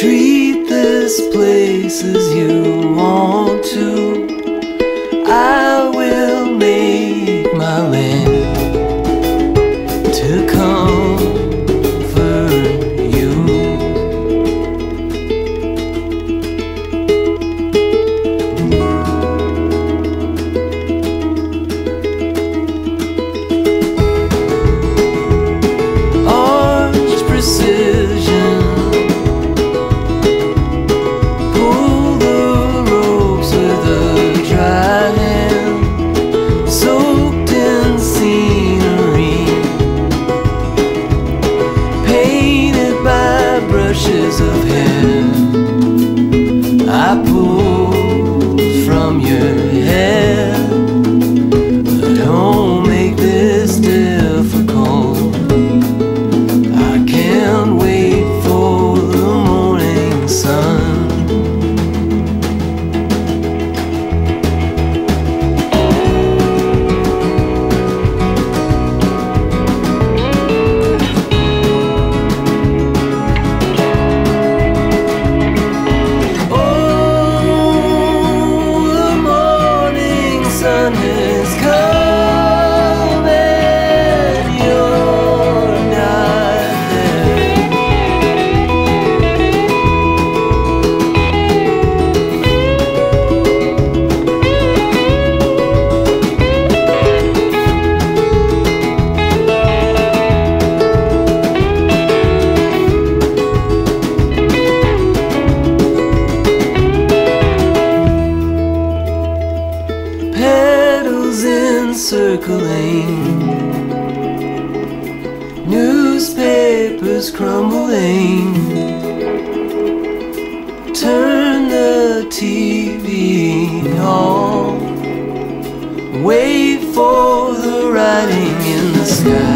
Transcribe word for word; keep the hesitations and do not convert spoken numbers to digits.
Treat this place as you want to. I will make my land to comfort you. Arch precision, pull the ropes with a dry hand, soaked in scenery, painted by brushes of hair. I pulled from your head, but don't make this difficult. I can't wait for the morning sun. Sun has come and you're not there. Petals encircling, newspapers crumbling. Turn the T V on, wait for the writing in the sky.